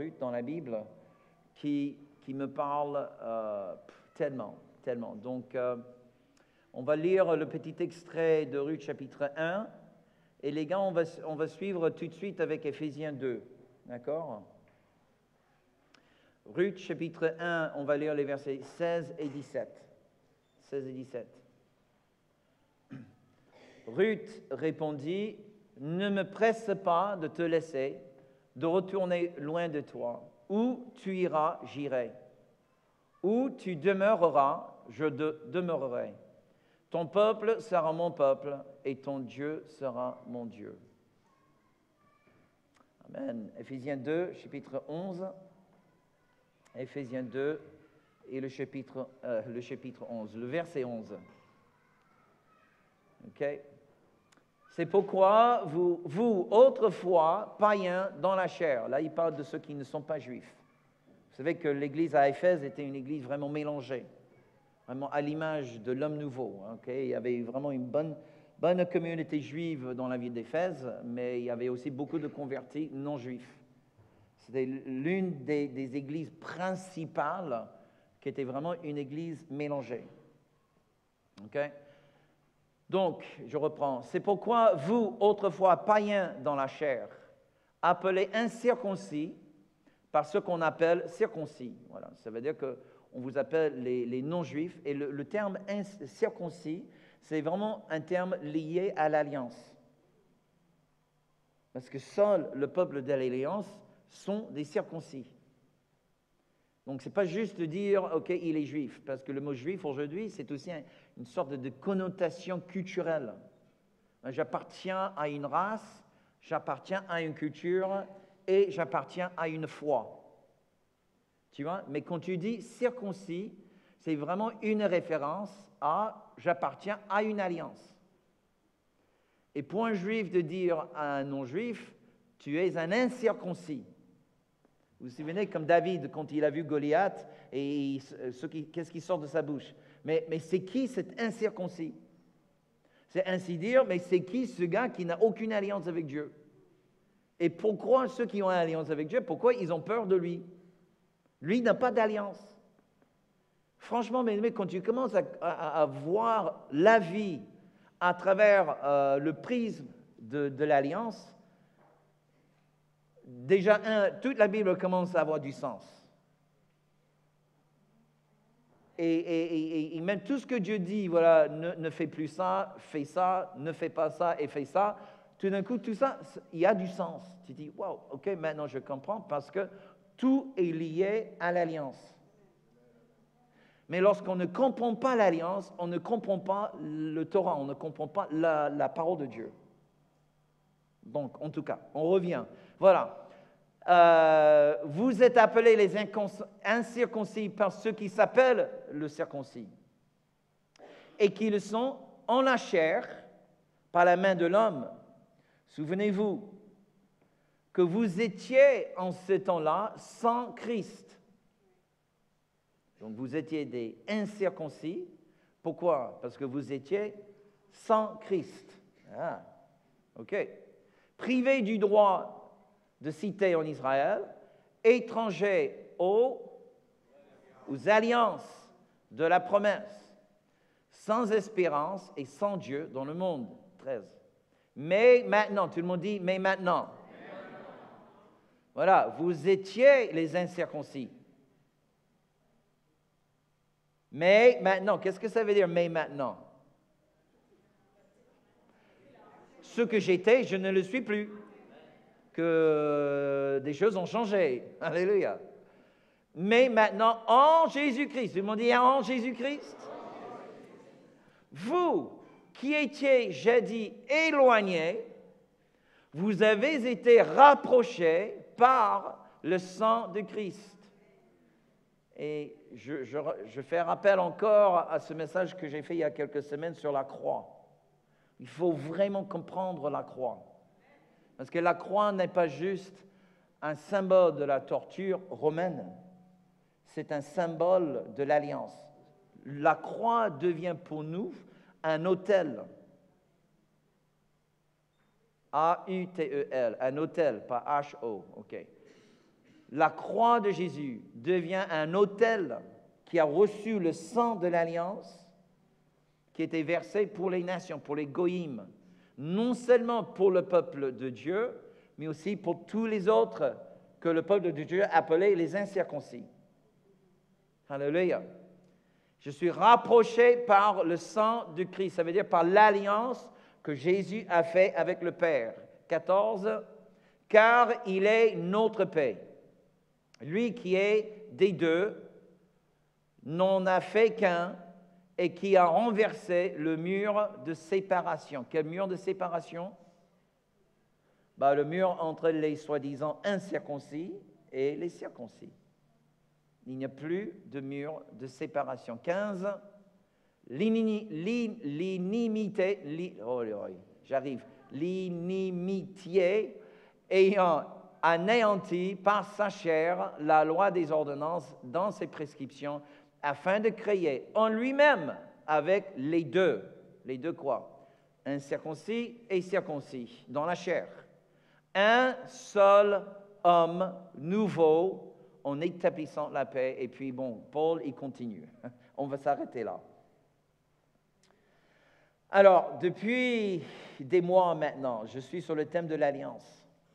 Ruth dans la Bible qui me parle tellement. Donc, on va lire le petit extrait de Ruth chapitre 1. Et les gars, on va suivre tout de suite avec Éphésiens 2. D'accord? Ruth chapitre 1, on va lire les versets 16 et 17. 16 et 17. Ruth répondit, « Ne me presse pas de te laisser, de retourner loin de toi. Où tu iras, j'irai. Où tu demeureras, je demeurerai. Ton peuple sera mon peuple et ton Dieu sera mon Dieu. » Amen. Éphésiens 2, chapitre 11. Éphésiens 2 et le chapitre 11, le verset 11. OK? C'est pourquoi vous, autrefois, païens dans la chair, là il parle de ceux qui ne sont pas juifs. Vous savez que l'église à Éphèse était une église vraiment mélangée, vraiment à l'image de l'homme nouveau. OK? Il y avait vraiment une bonne communauté juive dans la ville d'Éphèse, mais il y avait aussi beaucoup de convertis non juifs. C'était l'une des églises principales qui était vraiment une église mélangée. OK? Donc, je reprends. C'est pourquoi vous, autrefois païens dans la chair, appelés incirconcis par ce qu'on appelle circoncis. Voilà, ça veut dire qu'on vous appelle les non-juifs. Et le terme circoncis, c'est vraiment un terme lié à l'alliance. Parce que seul le peuple de l'alliance sont des circoncis. Donc, ce n'est pas juste de dire, OK, il est juif, parce que le mot juif aujourd'hui, c'est aussi une sorte de connotation culturelle. J'appartiens à une race, j'appartiens à une culture et j'appartiens à une foi. Tu vois? Mais quand tu dis circoncis, c'est vraiment une référence à j'appartiens à une alliance. Et pour un juif de dire à un non-juif, tu es un incirconcis. Vous vous souvenez, comme David, quand il a vu Goliath, et qu'est-ce qui sort de sa bouche? Mais c'est qui cet incirconcis? C'est ainsi dire, mais c'est qui ce gars qui n'a aucune alliance avec Dieu? Et pourquoi ceux qui ont une alliance avec Dieu, pourquoi ils ont peur de lui? Lui n'a pas d'alliance. Franchement, mais quand tu commences à voir la vie à travers le prisme de l'alliance, déjà, toute la Bible commence à avoir du sens. Et même tout ce que Dieu dit, voilà, ne fais plus ça, fais ça, ne fais pas ça et fais ça, tout d'un coup, tout ça, il y a du sens. Tu dis, wow, OK, maintenant je comprends parce que tout est lié à l'alliance. Mais lorsqu'on ne comprend pas l'alliance, on ne comprend pas le Torah, on ne comprend pas la parole de Dieu. Donc, en tout cas, on revient. Voilà. Vous êtes appelés les incirconcis par ceux qui s'appellent le circoncis et qui le sont en la chair par la main de l'homme. Souvenez-vous que vous étiez en ce temps-là sans Christ. Donc vous étiez des incirconcis. Pourquoi? Parce que vous étiez sans Christ. Ah, OK. Privés du droit de cité en Israël, étrangers aux alliances de la promesse, sans espérance et sans Dieu dans le monde. 13. Mais maintenant, tout le monde dit, mais maintenant. Voilà, vous étiez les incirconcis. Mais maintenant, qu'est-ce que ça veut dire, mais maintenant? Ce que j'étais, je ne le suis plus. Que des choses ont changé. Alléluia. Mais maintenant, en Jésus-Christ, tout le monde dit en Jésus-Christ. Vous qui étiez jadis éloignés, vous avez été rapprochés par le sang de Christ. Et je fais rappel encore à ce message que j'ai fait il y a quelques semaines sur la croix. Il faut vraiment comprendre la croix. Parce que la croix n'est pas juste un symbole de la torture romaine, c'est un symbole de l'alliance. La croix devient pour nous un autel. A-U-T-E-L, un autel, pas H-O, OK. la croix de Jésus devient un autel qui a reçu le sang de l'alliance qui était versé pour les nations, pour les goïms, non seulement pour le peuple de Dieu, mais aussi pour tous les autres que le peuple de Dieu appelait les incirconcis. Alléluia. Je suis rapproché par le sang de Christ, ça veut dire par l'alliance que Jésus a fait avec le Père. 14, car il est notre paix. Lui qui est des deux, n'en a fait qu'un et qui a renversé le mur de séparation. Quel mur de séparation? Le mur entre les soi-disant incirconcis et les circoncis. Il n'y a plus de mur de séparation. 15, l'inimitié ayant anéanti par sa chair la loi des ordonnances dans ses prescriptions, afin de créer en lui-même avec les deux quoi? Incirconcis et circoncis, dans la chair. Un seul homme nouveau en établissant la paix. Et puis, Paul, il continue. On va s'arrêter là. Alors, depuis des mois maintenant, je suis sur le thème de l'alliance.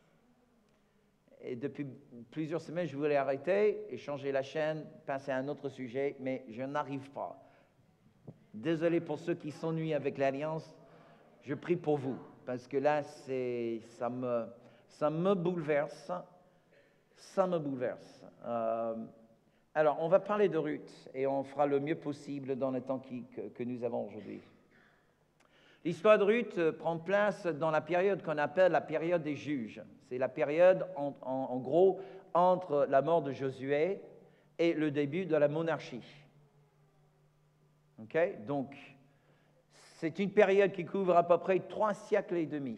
Et depuis plusieurs semaines, je voulais arrêter et changer la chaîne, passer à un autre sujet, mais je n'arrive pas. Désolé pour ceux qui s'ennuient avec l'alliance. Je prie pour vous, parce que là, ça me bouleverse. Ça me bouleverse. Alors, on va parler de Ruth, et on fera le mieux possible dans le temps que nous avons aujourd'hui. L'histoire de Ruth prend place dans la période qu'on appelle la période des juges. C'est la période, en gros, entre la mort de Josué et le début de la monarchie. OK? Donc, c'est une période qui couvre à peu près 3 siècles et demi.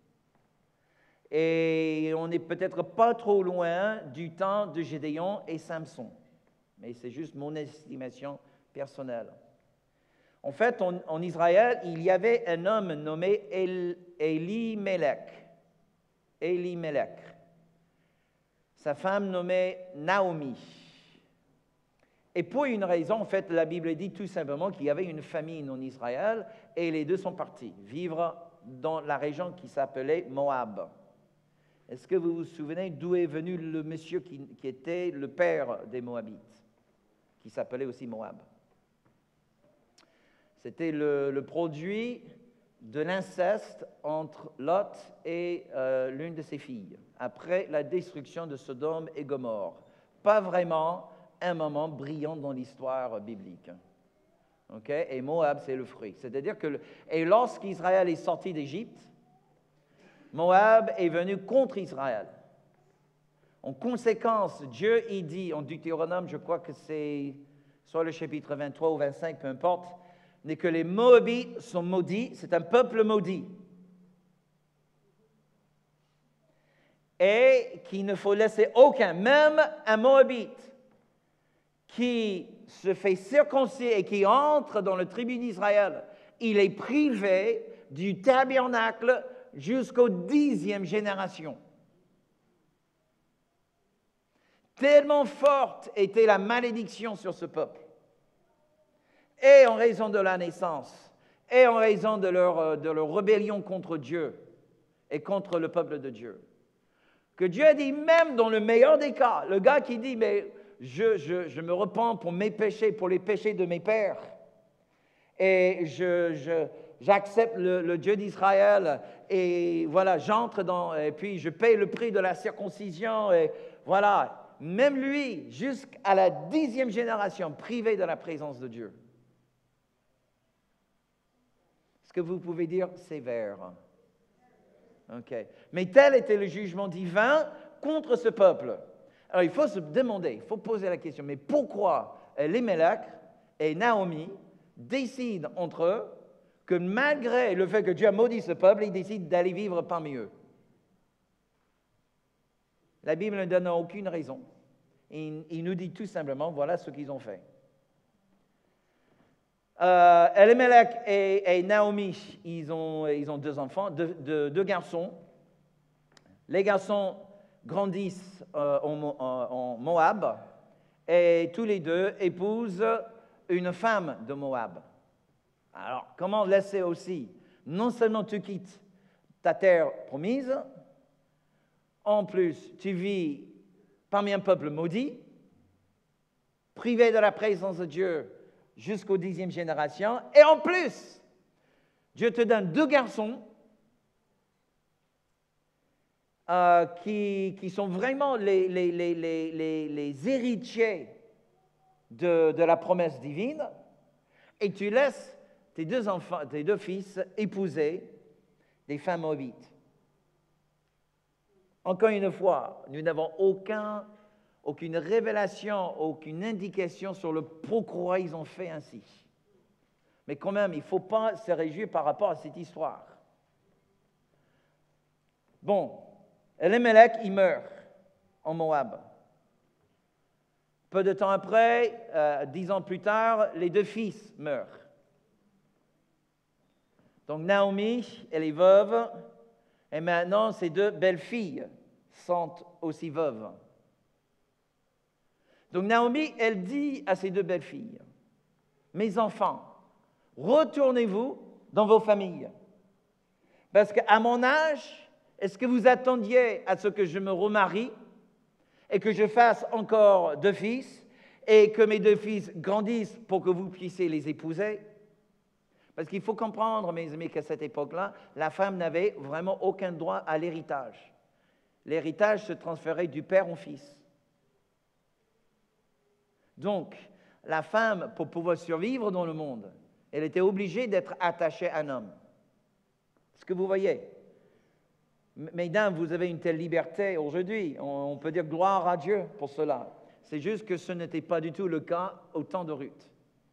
Et on n'est peut-être pas trop loin du temps de Gédéon et Samson. Mais c'est juste mon estimation personnelle. En fait, en Israël, il y avait un homme nommé Elimelech. Sa femme nommée Naomi. Et pour une raison, en fait, la Bible dit tout simplement qu'il y avait une famine en Israël et les deux sont partis vivre dans la région qui s'appelait Moab. Est-ce que vous vous souvenez d'où est venu le monsieur qui était le père des Moabites, qui s'appelait aussi Moab? C'était le produit de l'inceste entre Lot et l'une de ses filles, après la destruction de Sodome et Gomorrhe. Pas vraiment un moment brillant dans l'histoire biblique. Okay? Et Moab, c'est le fruit. C'est-à-dire que, et lorsqu'Israël est sorti d'Égypte, Moab est venu contre Israël. En conséquence, Dieu y dit, en Deutéronome, je crois que c'est soit le chapitre 23 ou 25, peu importe, n'est que les Moabites sont maudits, c'est un peuple maudit. Et qu'il ne faut laisser aucun, même un Moabite, qui se fait circoncire et qui entre dans le tribut d'Israël, il est privé du tabernacle jusqu'aux 10e génération. Tellement forte était la malédiction sur ce peuple. Et en raison de la naissance, et en raison de leur rébellion contre Dieu et contre le peuple de Dieu. Que Dieu a dit, même dans le meilleur des cas, le gars qui dit, mais je me repens pour mes péchés, pour les péchés de mes pères, et j'accepte le Dieu d'Israël, et voilà, j'entre et puis je paye le prix de la circoncision, et voilà, même lui, jusqu'à la 10e génération, privé de la présence de Dieu. Est-ce que vous pouvez dire sévère? OK. Mais tel était le jugement divin contre ce peuple. Alors, il faut se demander, il faut poser la question, mais pourquoi Elimelech et Naomi décident entre eux que malgré le fait que Dieu a maudit ce peuple, ils décident d'aller vivre parmi eux? La Bible ne donne aucune raison. Il nous dit tout simplement, voilà ce qu'ils ont fait. Elimelech et Naomi, ils ont 2 enfants, deux garçons. Les garçons grandissent en Moab et tous les deux épousent une femme de Moab. Alors, comment laisser aussi, non seulement tu quittes ta terre promise, en plus tu vis parmi un peuple maudit, privé de la présence de Dieu jusqu'aux 10e génération, et en plus, Dieu te donne 2 garçons qui sont vraiment les héritiers de la promesse divine, et tu laisses tes 2 enfants, tes 2 fils épouser des femmes moabites. Encore une fois, nous n'avons aucune révélation, aucune indication sur le pourquoi ils ont fait ainsi. Mais quand même, il ne faut pas se réjouir par rapport à cette histoire. Bon, Elimelech, il meurt en Moab. Peu de temps après, 10 ans plus tard, les 2 fils meurent. Donc Naomi, elle est veuve, et maintenant ses 2 belles-filles sont aussi veuves. Donc Naomi, elle dit à ses 2 belles-filles, « Mes enfants, retournez-vous dans vos familles. Parce qu'à mon âge, est-ce que vous attendiez à ce que je me remarie et que je fasse encore 2 fils et que mes 2 fils grandissent pour que vous puissiez les épouser? » Parce qu'il faut comprendre, mes amis, qu'à cette époque-là, la femme n'avait vraiment aucun droit à l'héritage. L'héritage se transférait du père au fils. Donc, la femme, pour pouvoir survivre dans le monde, elle était obligée d'être attachée à un homme. Est-ce que vous voyez? Mesdames, vous avez une telle liberté aujourd'hui. On peut dire gloire à Dieu pour cela. C'est juste que ce n'était pas du tout le cas au temps de Ruth.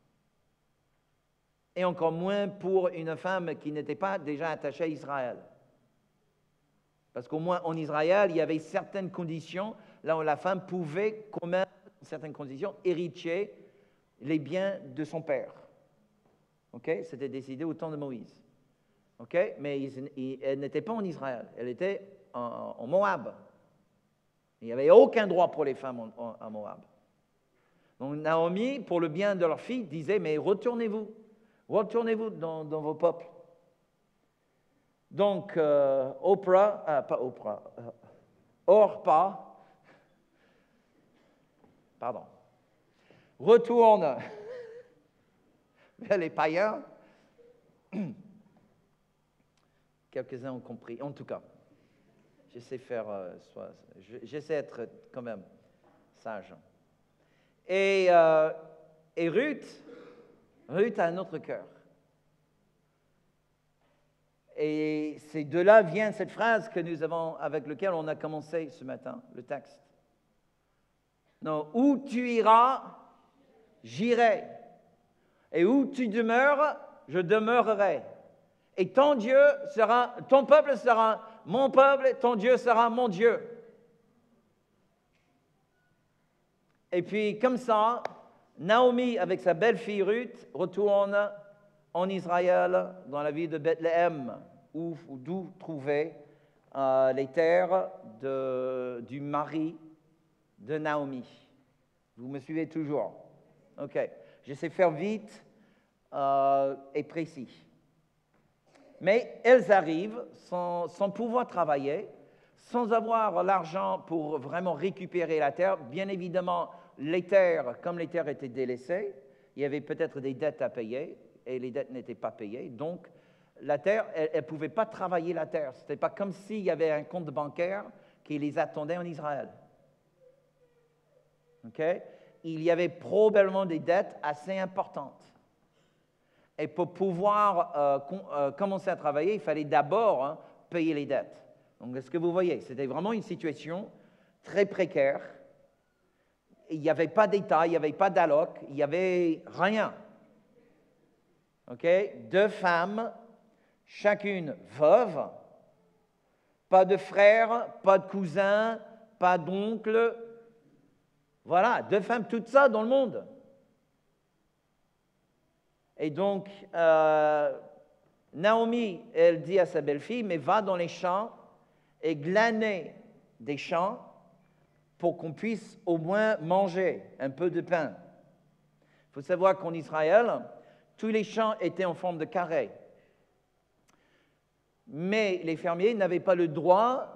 Et encore moins pour une femme qui n'était pas déjà attachée à Israël. Parce qu'au moins en Israël, il y avait certaines conditions là où la femme pouvait, quand même, dans certaines conditions, hériter les biens de son père. Okay? C'était décidé au temps de Moïse. Okay? Mais elle n'était pas en Israël, elle était en Moab. Il n'y avait aucun droit pour les femmes en Moab. Donc Naomi, pour le bien de leur fille, disait, mais retournez-vous dans vos peuples. Donc Orpa, retourne vers les païens. Quelques-uns ont compris, en tout cas. J'essaie d'être quand même sage. Et Ruth a un autre cœur. Et c'est de là vient cette phrase que nous avons, avec laquelle on a commencé ce matin, le texte. Non, où tu iras, j'irai. Et où tu demeures, je demeurerai. Et ton peuple sera mon peuple, ton Dieu sera mon Dieu. Et puis, comme ça, Naomi, avec sa belle-fille Ruth, retourne en Israël, dans la ville de Bethléem, d'où trouver les terres du mari de Naomi. Vous me suivez toujours? OK. J'essaie de faire vite et précis. Mais elles arrivent sans pouvoir travailler, sans avoir l'argent pour vraiment récupérer la terre. Bien évidemment, les terres, comme les terres étaient délaissées, il y avait peut-être des dettes à payer, et les dettes n'étaient pas payées. Donc, la terre, elle ne pouvait pas travailler la terre. Ce n'était pas comme s'il y avait un compte bancaire qui les attendait en Israël. Okay? Il y avait probablement des dettes assez importantes. Et pour pouvoir commencer à travailler, il fallait d'abord payer les dettes. Donc, est-ce que vous voyez? C'était vraiment une situation très précaire. Il n'y avait pas d'État, il n'y avait pas d'alloc, il n'y avait rien. Okay? 2 femmes, chacune veuve, pas de frères, pas de cousins, pas d'oncles. Voilà, 2 femmes, toutes ça dans le monde. Et donc, Naomi, elle dit à sa belle-fille, mais va dans les champs et glaner des champs pour qu'on puisse au moins manger un peu de pain. Il faut savoir qu'en Israël, tous les champs étaient en forme de carré. Mais les fermiers n'avaient pas le droit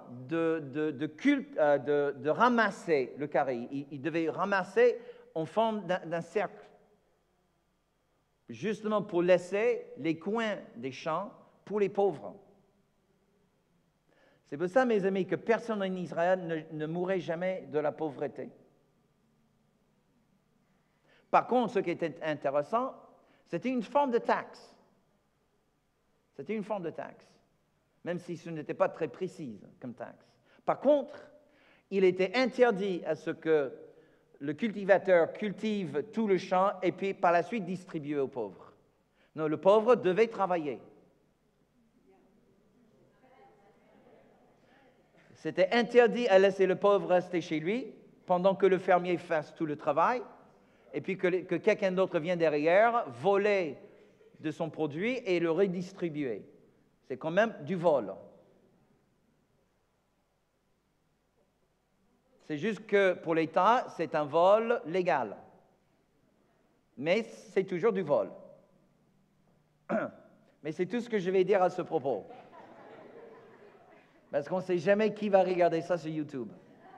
de ramasser le carré. Ils devaient ramasser en forme d'un cercle, justement pour laisser les coins des champs pour les pauvres. C'est pour ça, mes amis, que personne en Israël ne mourrait jamais de la pauvreté. Par contre, ce qui était intéressant, c'était une forme de taxe. C'était une forme de taxe, même si ce n'était pas très précis comme taxe. Par contre, il était interdit à ce que le cultivateur cultive tout le champ et puis par la suite distribue aux pauvres. Non, le pauvre devait travailler. C'était interdit à laisser le pauvre rester chez lui pendant que le fermier fasse tout le travail et puis que quelqu'un d'autre vienne derrière, voler de son produit et le redistribuer. C'est quand même du vol. C'est juste que pour l'État, c'est un vol légal. Mais c'est toujours du vol. Mais c'est tout ce que je vais dire à ce propos. Parce qu'on ne sait jamais qui va regarder ça sur YouTube.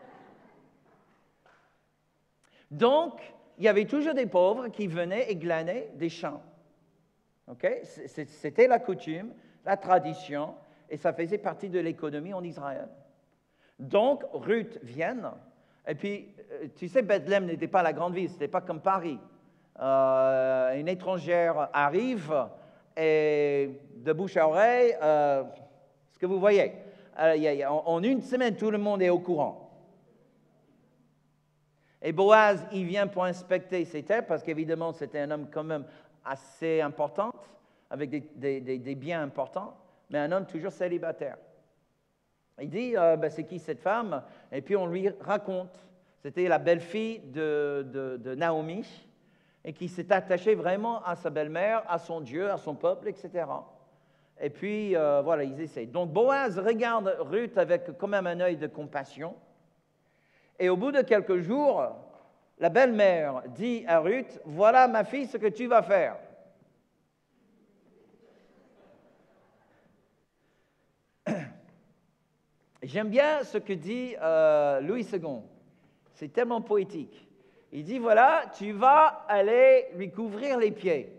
Donc, il y avait toujours des pauvres qui venaient et glanaient des champs. Okay? C'était la coutume, la tradition, et ça faisait partie de l'économie en Israël. Donc, Ruth vient, et puis, tu sais, Bethléem n'était pas la grande ville, ce n'était pas comme Paris. Une étrangère arrive, et de bouche à oreille, ce que vous voyez, en une semaine, tout le monde est au courant. Et Boaz, il vient pour inspecter ses terres, parce qu'évidemment, c'était un homme quand même assez important, avec des biens importants, mais un homme toujours célibataire. Il dit, c'est qui cette femme? Et puis on lui raconte. C'était la belle-fille de Naomi, et qui s'est attachée vraiment à sa belle-mère, à son Dieu, à son peuple, etc. Et puis, voilà, ils essaient. Donc Boaz regarde Ruth avec quand même un œil de compassion. Et au bout de quelques jours, la belle-mère dit à Ruth, « Voilà, ma fille, ce que tu vas faire. » J'aime bien ce que dit Louis II. C'est tellement poétique. Il dit, voilà, tu vas aller lui couvrir les pieds.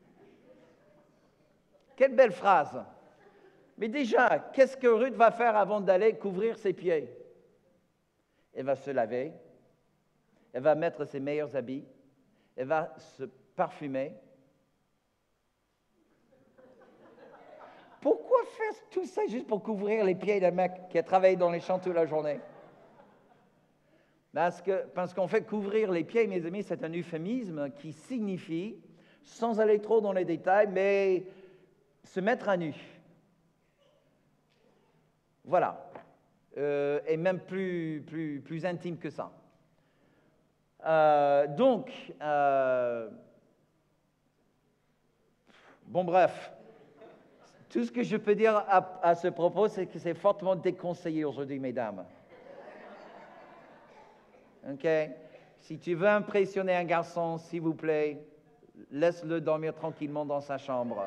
Quelle belle phrase. Mais déjà, qu'est-ce que Ruth va faire avant d'aller couvrir ses pieds? Elle va se laver, elle va mettre ses meilleurs habits, elle va se parfumer. Pourquoi faire tout ça juste pour couvrir les pieds d'un mec qui a travaillé dans les champs toute la journée? Parce qu'en fait, couvrir les pieds, mes amis, c'est un euphémisme qui signifie, sans aller trop dans les détails, mais se mettre à nu. Voilà. Et même plus intime que ça. Bon bref, tout ce que je peux dire à ce propos, c'est que c'est fortement déconseillé aujourd'hui, mesdames. OK? Si tu veux impressionner un garçon, s'il vous plaît, laisse-le dormir tranquillement dans sa chambre.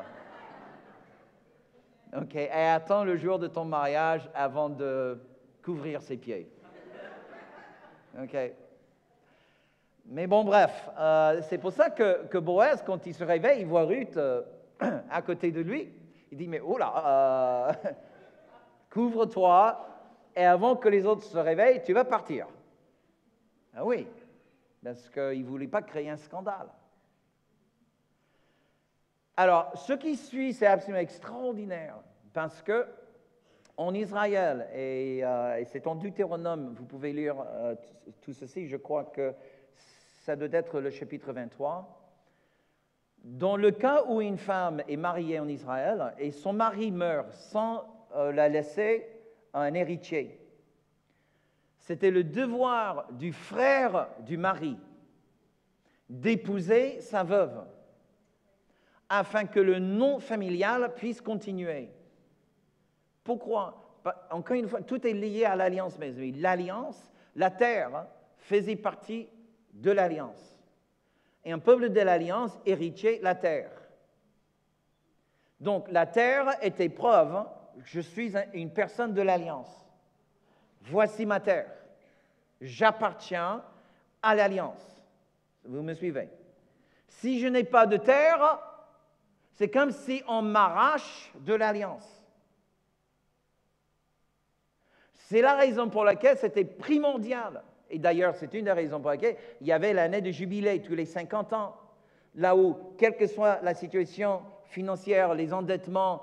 OK? Et attends le jour de ton mariage avant de couvrir ses pieds. OK? Mais bon, bref, c'est pour ça que Boaz, quand il se réveille, il voit Ruth à côté de lui. Il dit, mais oh là, couvre-toi, et avant que les autres se réveillent, tu vas partir. Ah oui, parce qu'il ne voulait pas créer un scandale. Alors, ce qui suit, c'est absolument extraordinaire, parce que en Israël, et c'est en Deutéronome, vous pouvez lire tout ceci, je crois que ça doit être le chapitre 23. Dans le cas où une femme est mariée en Israël et son mari meurt sans la laisser à un héritier, c'était le devoir du frère du mari d'épouser sa veuve afin que le nom familial puisse continuer. Pourquoi? Encore une fois, tout est lié à l'alliance, mes amis. L'alliance, la terre faisait partie de l'alliance. Et un peuple de l'alliance héritait la terre. Donc la terre était preuve, je suis une personne de l'alliance. Voici ma terre. J'appartiens à l'alliance. Vous me suivez? Si je n'ai pas de terre, c'est comme si on m'arrache de l'alliance. C'est la raison pour laquelle c'était primordial. Et d'ailleurs, c'est une des raisons pour laquelle il y avait l'année de jubilé tous les 50 ans, là où, quelle que soit la situation financière, les endettements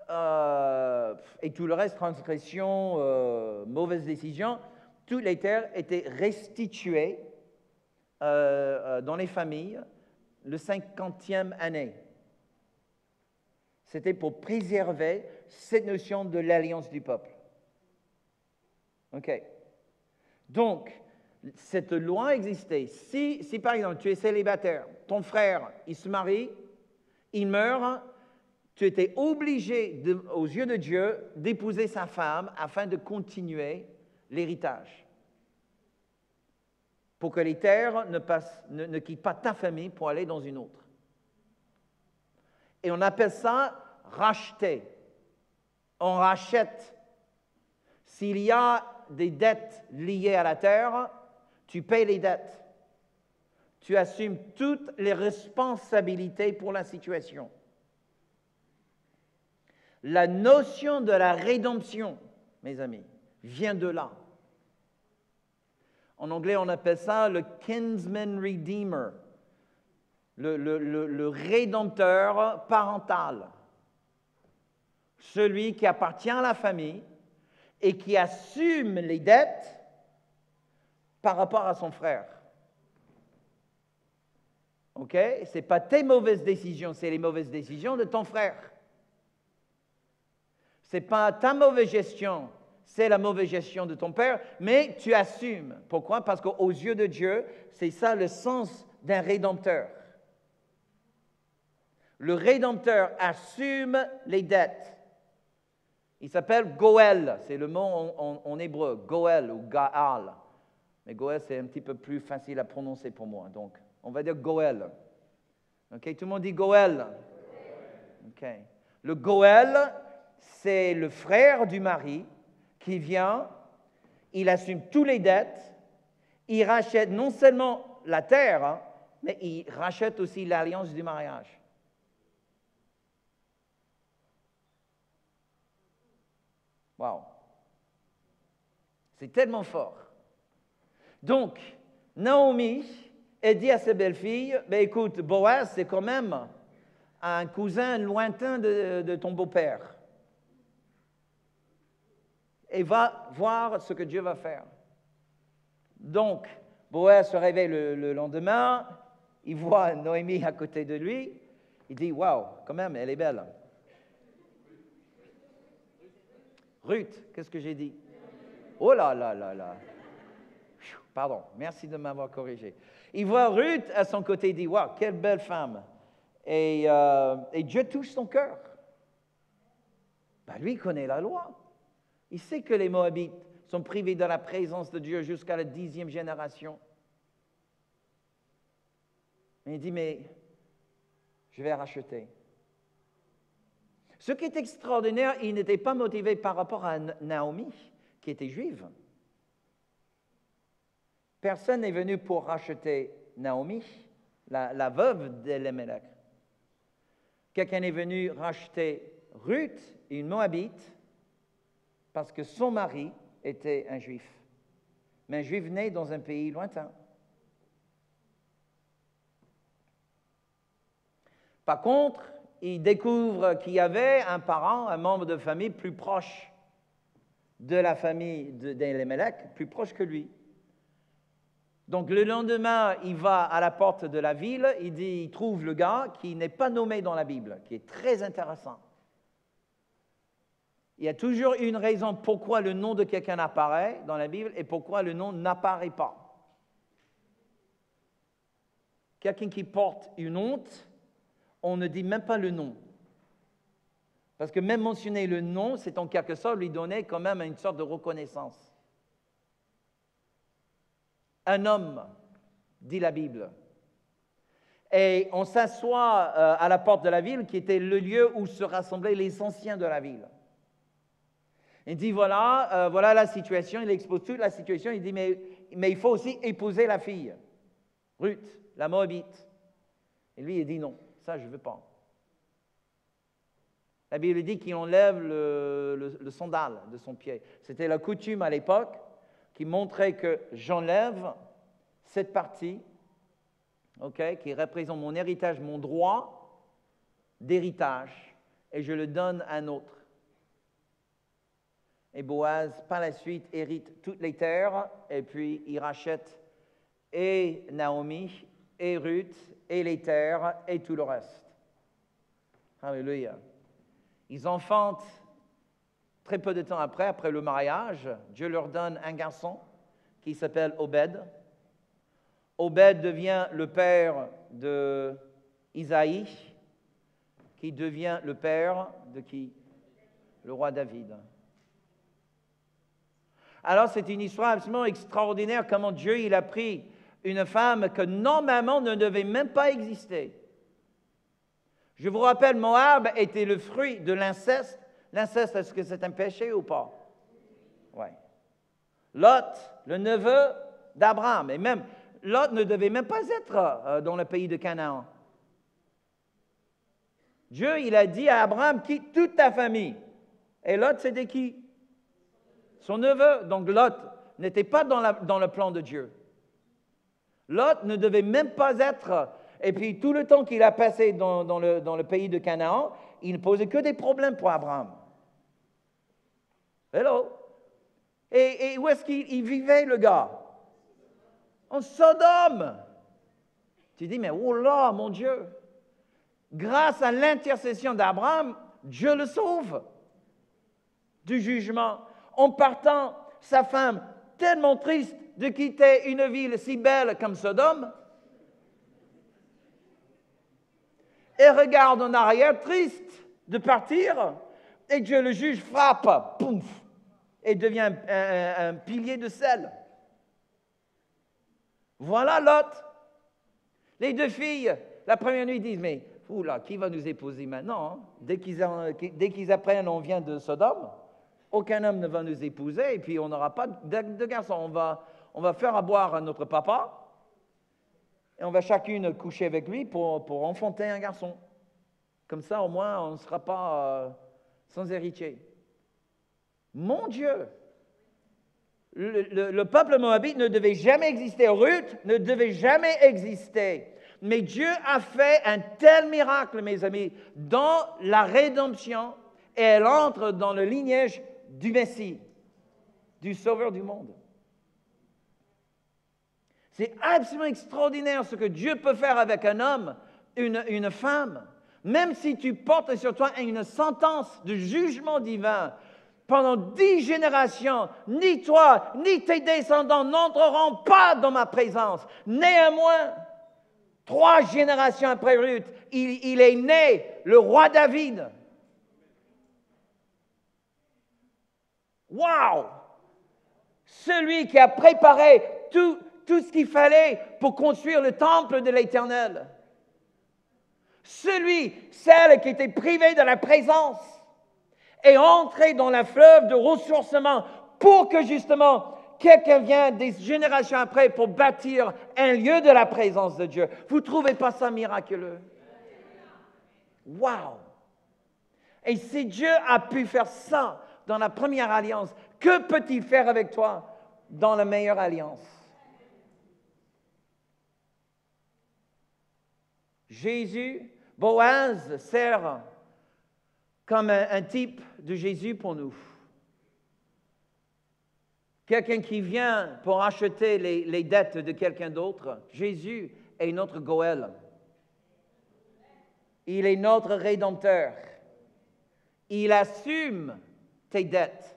et tout le reste, transgression, mauvaises décisions, toutes les terres étaient restituées dans les familles le 50e année. C'était pour préserver cette notion de l'alliance du peuple. OK. Donc, cette loi existait. Si par exemple, tu es célibataire, ton frère, il se marie, il meurt, tu étais obligé, aux yeux de Dieu, d'épouser sa femme afin de continuer l'héritage. Pour que les terres ne quittent pas ta famille pour aller dans une autre. Et on appelle ça racheter. On rachète. S'il y a des dettes liées à la terre, tu payes les dettes. Tu assumes toutes les responsabilités pour la situation. La notion de la rédemption, mes amis, vient de là. En anglais, on appelle ça le kinsman redeemer, le rédempteur parental. Celui qui appartient à la famille et qui assume les dettes par rapport à son frère. OK? Ce n'est pas tes mauvaises décisions, c'est les mauvaises décisions de ton frère. Ce n'est pas ta mauvaise gestion, c'est la mauvaise gestion de ton père, mais tu assumes. Pourquoi? Parce qu'aux yeux de Dieu, c'est ça le sens d'un rédempteur. Le rédempteur assume les dettes. Il s'appelle Goël, c'est le mot en hébreu, Goël ou Gaal. Mais Goël, c'est un petit peu plus facile à prononcer pour moi, donc on va dire Goël. OK, tout le monde dit Goël. OK. Le Goël, c'est le frère du mari qui vient, il assume toutes les dettes, il rachète non seulement la terre, hein, mais il rachète aussi l'alliance du mariage. Wow! C'est tellement fort. Donc, Naomi, elle dit à ses belles-filles, ben écoute, Boaz, c'est quand même un cousin lointain de ton beau-père. Et va voir ce que Dieu va faire. Donc, Boaz se réveille le lendemain, il voit Noémie à côté de lui, il dit, waouh, quand même, elle est belle. Ruth, qu'est-ce que j'ai dit? Oh là là là là. Pardon, merci de m'avoir corrigé. Il voit Ruth à son côté, il dit, waouh, quelle belle femme. Et Dieu touche son cœur. Ben, lui, il connaît la loi. Il sait que les Moabites sont privés de la présence de Dieu jusqu'à la 10e génération. Mais il dit, mais je vais racheter. Ce qui est extraordinaire, il n'était pas motivé par rapport à Naomi, qui était juive. Personne n'est venu pour racheter Naomi, la veuve d'Elimelech. Quelqu'un est venu racheter Ruth, une Moabite, parce que son mari était un juif. Mais un juif né dans un pays lointain. Par contre, il découvre qu'il y avait un parent, un membre de famille plus proche de la famille d'Elimelech, plus proche que lui. Donc le lendemain, il va à la porte de la ville, il trouve le gars qui n'est pas nommé dans la Bible, qui est très intéressant. Il y a toujours une raison pourquoi le nom de quelqu'un apparaît dans la Bible et pourquoi le nom n'apparaît pas. Quelqu'un qui porte une honte, on ne dit même pas le nom. Parce que même mentionner le nom, c'est en quelque sorte lui donner quand même une sorte de reconnaissance. Un homme, dit la Bible. Et on s'assoit à la porte de la ville, qui était le lieu où se rassemblaient les anciens de la ville. Il dit, voilà la situation, il expose toute la situation, il dit, mais il faut aussi épouser la fille, Ruth, la Moabite. Et lui, il dit, non, ça, je ne veux pas. La Bible dit qu'il enlève le sandal de son pied. C'était la coutume à l'époque qui montrait que j'enlève cette partie, qui représente mon héritage, mon droit d'héritage, et je le donne à un autre. Et Boaz, par la suite, hérite toutes les terres, et puis il rachète et Naomi, et Ruth, et les terres, et tout le reste. Alléluia. Ils enfantent très peu de temps après le mariage. Dieu leur donne un garçon qui s'appelle Obed. Obed devient le père d'Isaïe, qui devient le père de qui? Le roi David. Alors, c'est une histoire absolument extraordinaire, comment Dieu il a pris une femme que normalement ne devait même pas exister. Je vous rappelle, Moab était le fruit de l'inceste. L'inceste, est-ce que c'est un péché ou pas? Oui. Lot, le neveu d'Abraham, et même, Lot ne devait même pas être dans le pays de Canaan. Dieu, il a dit à Abraham, quitte toute ta famille. Et Lot, c'était qui? Son neveu. Donc Lot n'était pas dans le plan de Dieu. Lot ne devait même pas être... Et puis tout le temps qu'il a passé dans le pays de Canaan, il ne posait que des problèmes pour Abraham. Hello? Et où est-ce qu'il vivait, le gars? En Sodome. Tu dis, mais oh là, mon Dieu! Grâce à l'intercession d'Abraham, Dieu le sauve du jugement. En partant, sa femme, tellement triste de quitter une ville si belle comme Sodome, et regarde en arrière, triste de partir, et Dieu le juge frappe, pouf, et devient un pilier de sel. Voilà Lot. Les deux filles, la première nuit, disent, mais oula, qui va nous épouser maintenant? Hein? Dès qu'ils apprennent, on vient de Sodome, aucun homme ne va nous épouser, et puis on n'aura pas de garçons. On va faire à boire à notre papa, et on va chacune coucher avec lui pour enfanter un garçon. Comme ça, au moins, on ne sera pas sans héritier. Mon Dieu! Le peuple moabite ne devait jamais exister. Ruth ne devait jamais exister. Mais Dieu a fait un tel miracle, mes amis, dans la rédemption, et elle entre dans le lignage du Messie, du Sauveur du monde. C'est absolument extraordinaire ce que Dieu peut faire avec un homme, une femme. Même si tu portes sur toi une sentence de jugement divin, pendant 10 générations, ni toi, ni tes descendants n'entreront pas dans ma présence. Néanmoins, 3 générations après Ruth, il est né le roi David. Wow! Celui qui a préparé tout ce qu'il fallait pour construire le temple de l'Éternel. Celle qui était privée de la présence est entrée dans la fleuve de ressourcement pour que justement quelqu'un vienne des générations après pour bâtir un lieu de la présence de Dieu. Vous ne trouvez pas ça miraculeux? Wow! Et si Dieu a pu faire ça dans la première alliance, que peut-il faire avec toi dans la meilleure alliance? Jésus, Boaz sert comme un type de Jésus pour nous. Quelqu'un qui vient pour acheter les dettes de quelqu'un d'autre. Jésus est notre Goël. Il est notre Rédempteur. Il assume tes dettes.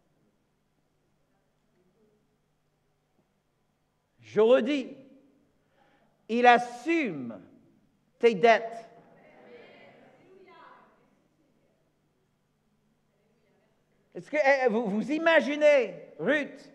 Je redis, il assume tes dettes. Est-ce que vous imaginez Ruth,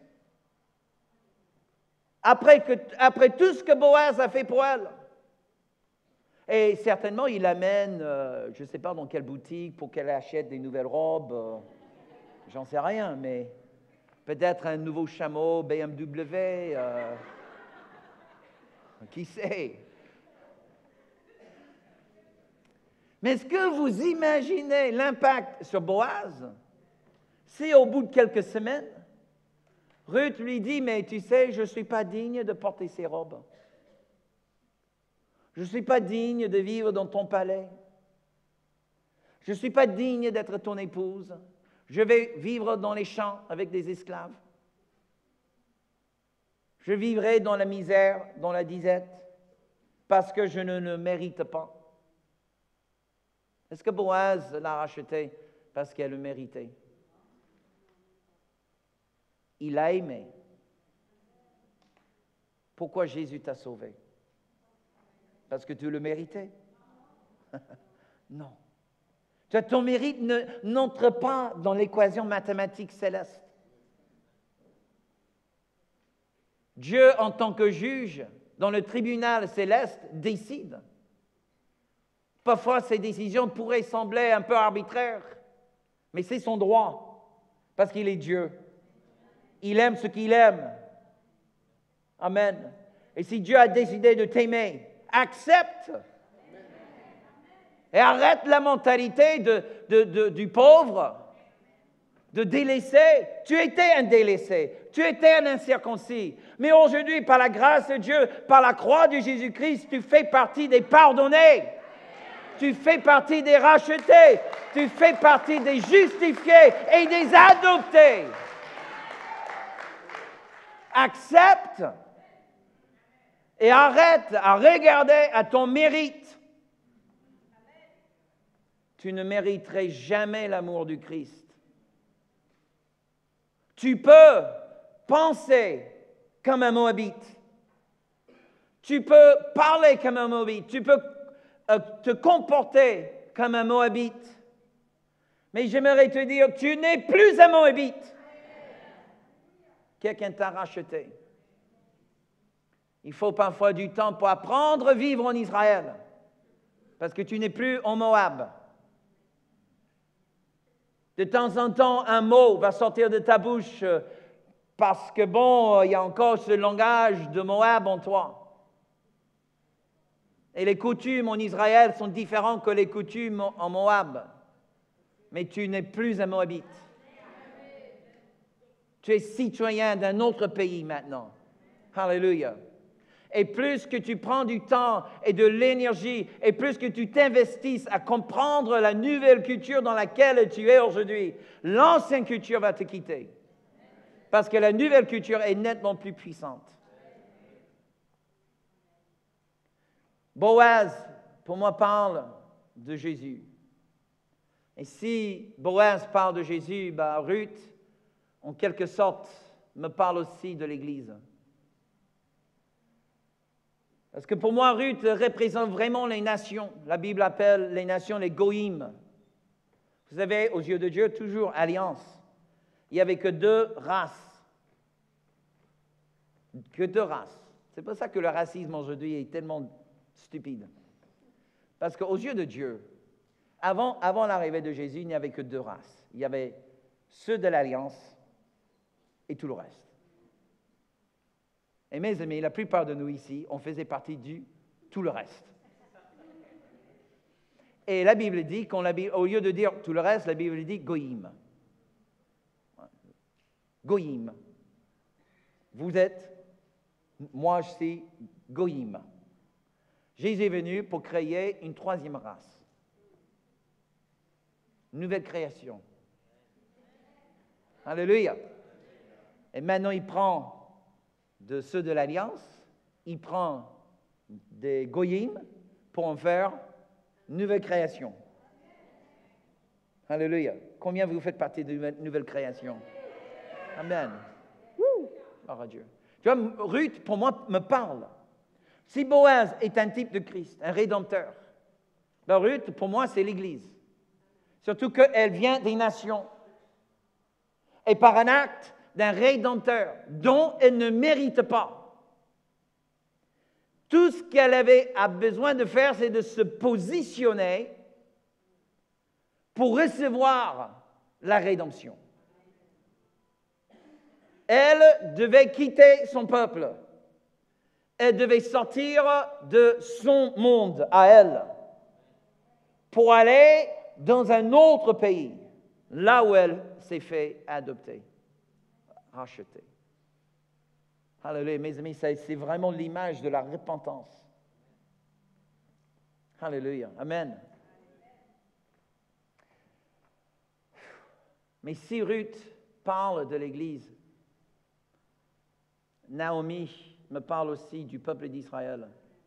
après tout ce que Boaz a fait pour elle? Et certainement, il l'amène, je ne sais pas dans quelle boutique, pour qu'elle achète des nouvelles robes. J'en sais rien, mais peut-être un nouveau chameau BMW. Qui sait? Mais est-ce que vous imaginez l'impact sur Boaz? Si au bout de quelques semaines, Ruth lui dit, mais tu sais, je ne suis pas digne de porter ces robes. Je ne suis pas digne de vivre dans ton palais. Je ne suis pas digne d'être ton épouse. Je vais vivre dans les champs avec des esclaves. Je vivrai dans la misère, dans la disette, parce que je ne le mérite pas. Est-ce que Boaz l'a racheté parce qu'elle le méritait? Il a aimé. Pourquoi Jésus t'a sauvé? Parce que tu le méritais? Non. Ton mérite n'entre pas dans l'équation mathématique céleste. Dieu, en tant que juge, dans le tribunal céleste, décide. Parfois, ces décisions pourraient sembler un peu arbitraires, mais c'est son droit, parce qu'il est Dieu. Il aime ce qu'il aime. Amen. Et si Dieu a décidé de t'aimer, accepte. Et arrête la mentalité du pauvre, de délaissé. Tu étais un délaissé, tu étais un incirconcis. Mais aujourd'hui, par la grâce de Dieu, par la croix de Jésus-Christ, tu fais partie des pardonnés. Tu fais partie des rachetés. Tu fais partie des justifiés et des adoptés. Accepte et arrête à regarder à ton mérite. Tu ne mériterais jamais l'amour du Christ. Tu peux penser comme un Moabite. Tu peux parler comme un Moabite. Tu peux te comporter comme un Moabite. Mais j'aimerais te dire, tu n'es plus un Moabite. Quelqu'un t'a racheté. Il faut parfois du temps pour apprendre à vivre en Israël. Parce que tu n'es plus en Moab. De temps en temps, un mot va sortir de ta bouche parce que, bon, il y a encore ce langage de Moab en toi. Et les coutumes en Israël sont différentes que les coutumes en Moab. Mais tu n'es plus un Moabite. Tu es citoyen d'un autre pays maintenant. Alléluia. Et plus que tu prends du temps et de l'énergie, et plus que tu t'investisses à comprendre la nouvelle culture dans laquelle tu es aujourd'hui, l'ancienne culture va te quitter. Parce que la nouvelle culture est nettement plus puissante. Boaz, pour moi, parle de Jésus. Et si Boaz parle de Jésus, Ruth, en quelque sorte, me parle aussi de l'Église. Parce que pour moi, Ruth représente vraiment les nations. La Bible appelle les nations les goïms. Vous savez, aux yeux de Dieu, toujours alliance. Il n'y avait que deux races. Que deux races. C'est pour ça que le racisme aujourd'hui est tellement stupide. Parce qu'aux yeux de Dieu, avant l'arrivée de Jésus, il n'y avait que deux races. Il y avait ceux de l'alliance et tout le reste. Et mes amis, la plupart de nous ici, on faisait partie du tout le reste. Et la Bible dit, au lieu de dire tout le reste, la Bible dit goïm. Goïm. Vous êtes, moi je suis goïm. Jésus est venu pour créer une troisième race. Une nouvelle création. Alléluia. Et maintenant, il prend de ceux de l'Alliance, il prend des goïms pour en faire une nouvelle création. Alléluia. Combien vous faites partie de une nouvelle création? Amen. Gloire à Dieu. Tu vois, Ruth, pour moi, me parle. Si Boaz est un type de Christ, un rédempteur, Ruth, pour moi, c'est l'Église. Surtout qu'elle vient des nations. et par un acte d'un Rédempteur dont elle ne mérite pas. Tout ce qu'elle a besoin de faire, c'est de se positionner pour recevoir la rédemption. Elle devait quitter son peuple. Elle devait sortir de son monde à elle pour aller dans un autre pays, là où elle s'est fait adopter, racheter. Alléluia, mes amis, c'est vraiment l'image de la repentance. Alléluia, amen. Mais si Ruth parle de l'Église, Naomi me parle aussi du peuple d'Israël.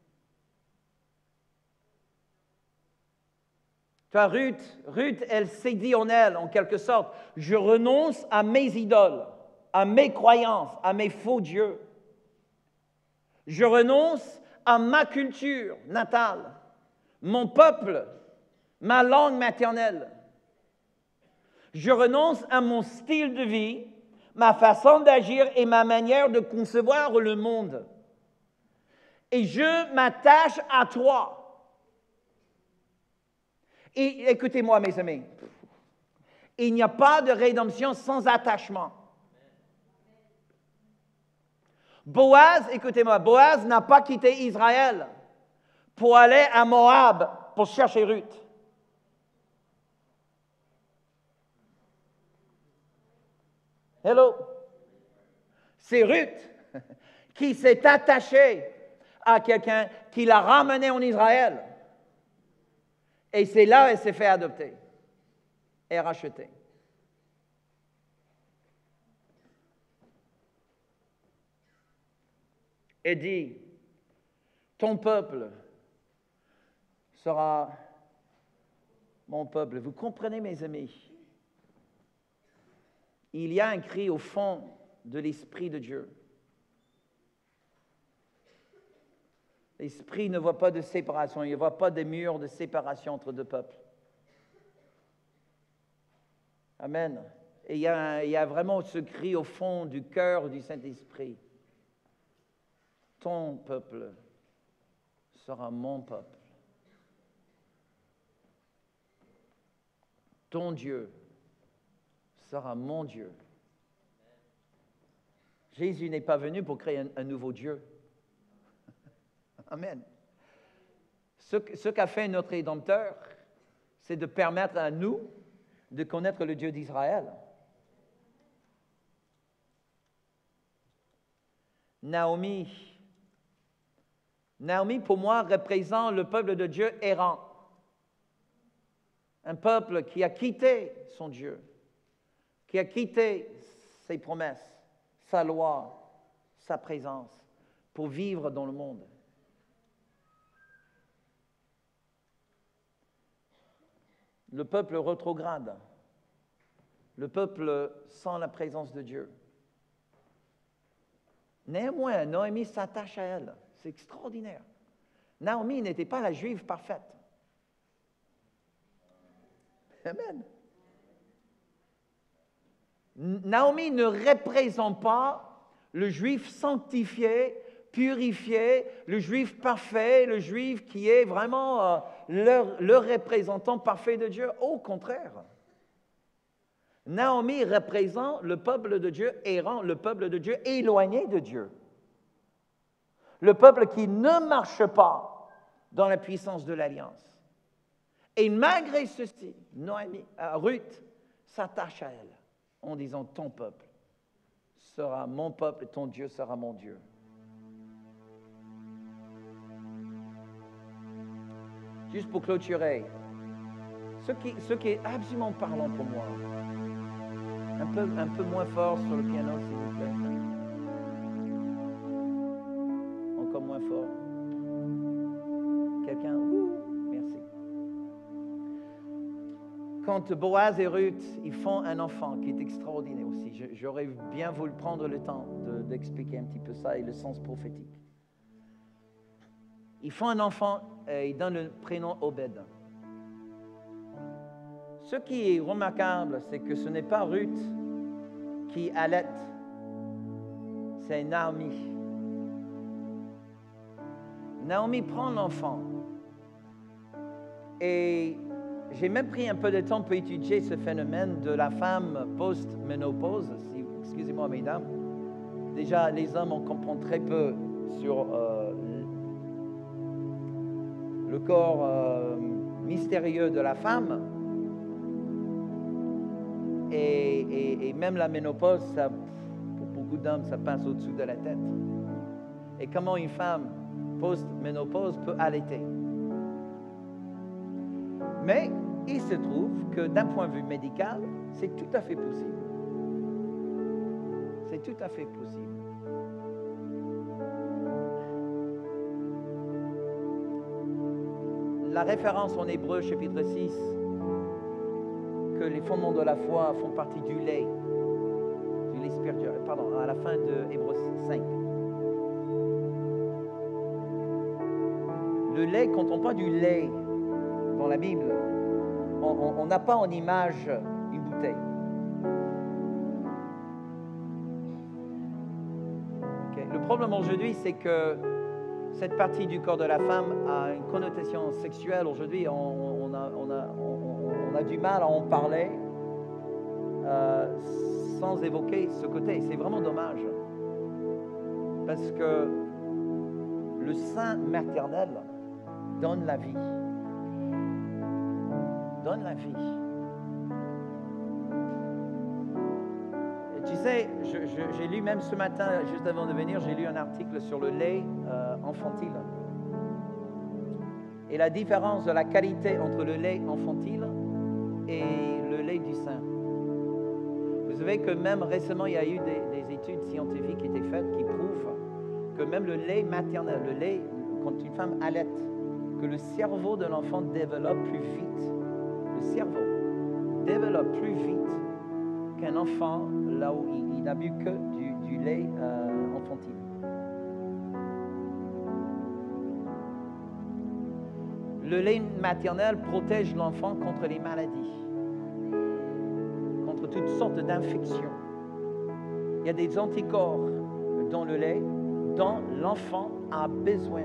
Tu vois, Ruth, elle s'est dit en elle, en quelque sorte, je renonce à mes idoles, à mes croyances, à mes faux dieux. Je renonce à ma culture natale, mon peuple, ma langue maternelle. Je renonce à mon style de vie, ma façon d'agir et ma manière de concevoir le monde. Et je m'attache à toi. Et écoutez-moi, mes amis, il n'y a pas de rédemption sans attachement. Boaz, écoutez-moi, Boaz n'a pas quitté Israël pour aller à Moab pour chercher Ruth. Hello. C'est Ruth qui s'est attachée à quelqu'un qui l'a ramenée en Israël. Et c'est là qu'elle s'est fait adopter et racheter. Et dit, ton peuple sera mon peuple. Vous comprenez, mes amis? Il y a un cri au fond de l'Esprit de Dieu. L'Esprit ne voit pas de séparation, il ne voit pas de murs de séparation entre deux peuples. Amen. Et il y a vraiment ce cri au fond du cœur du Saint-Esprit. Ton peuple sera mon peuple. Ton Dieu sera mon Dieu. Jésus n'est pas venu pour créer un nouveau Dieu. Amen. Ce qu'a fait notre Rédempteur, c'est de permettre à nous de connaître le Dieu d'Israël. Naomi, pour moi, représente le peuple de Dieu errant. Un peuple qui a quitté son Dieu, qui a quitté ses promesses, sa loi, sa présence, pour vivre dans le monde. Le peuple rétrograde, le peuple sans la présence de Dieu. Néanmoins, Naomi s'attache à elle. C'est extraordinaire. Naomi n'était pas la juive parfaite. Amen. Naomi ne représente pas le juif sanctifié, purifié, le juif parfait, le juif qui est vraiment le représentant parfait de Dieu. Au contraire. Naomi représente le peuple de Dieu errant, le peuple de Dieu éloigné de Dieu. Le peuple qui ne marche pas dans la puissance de l'alliance. Et malgré ceci, Ruth s'attache à elle en disant, ton peuple sera mon peuple et ton Dieu sera mon Dieu. Juste pour clôturer, ce qui est absolument parlant pour moi, un peu moins fort sur le piano, s'il vous plaît. Encore moins fort. Quelqu'un? Merci. Quand Boaz et Ruth, ils font un enfant qui est extraordinaire aussi. J'aurais bien voulu prendre le temps d'expliquer un petit peu ça et le sens prophétique. Ils font un enfant et ils donnent le prénom Obed. Ce qui est remarquable, c'est que ce n'est pas Ruth qui allait, c'est Naomi. Naomi prend l'enfant. Et j'ai même pris un peu de temps pour étudier ce phénomène de la femme post-ménopause. Excusez-moi, mesdames. Déjà, les hommes, on comprend très peu sur le corps mystérieux de la femme. Et même la ménopause, ça, pour beaucoup d'hommes, ça passe au-dessous de la tête. Et comment une femme post-ménopause peut allaiter. Mais il se trouve que d'un point de vue médical, c'est tout à fait possible. C'est tout à fait possible. La référence en Hébreu, chapitre 6, que les fondements de la foi font partie du lait spirituel, pardon, à la fin de Hébreu 5. Le lait, quand on parle du lait dans la Bible, on n'a pas en image une bouteille. Okay. Le problème aujourd'hui, c'est que cette partie du corps de la femme a une connotation sexuelle. Aujourd'hui, on a du mal à en parler sans évoquer ce côté. C'est vraiment dommage. Parce que le sein maternel donne la vie. Donne la vie. Et tu sais, j'ai lu même ce matin, juste avant de venir, j'ai lu un article sur le lait infantile. Et la différence de la qualité entre le lait infantile et le lait du sein. Vous savez que même récemment, il y a eu des études scientifiques qui étaient faites qui prouvent que même le lait maternel, le lait, quand une femme allaite, que le cerveau de l'enfant développe plus vite. Le cerveau développe plus vite qu'un enfant là où il n'a bu que du lait infantile. Le lait maternel protège l'enfant contre les maladies, contre toutes sortes d'infections. Il y a des anticorps dans le lait dont l'enfant a besoin.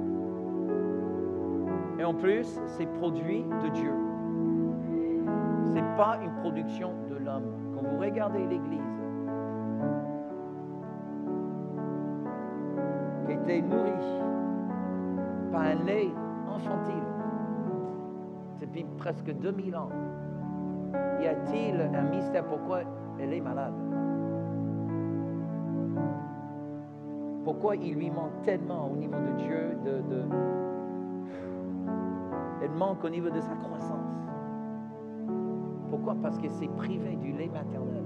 Et en plus, c'est produit de Dieu. Ce n'est pas une production de l'homme. Quand vous regardez l'Église, qui était nourrie par un lait infantile depuis presque 2000 ans, y a-t-il un mystère pourquoi elle est malade? Pourquoi il lui manque tellement au niveau de Dieu elle manque au niveau de sa croissance. Pourquoi? Parce que c'est privé du lait maternel.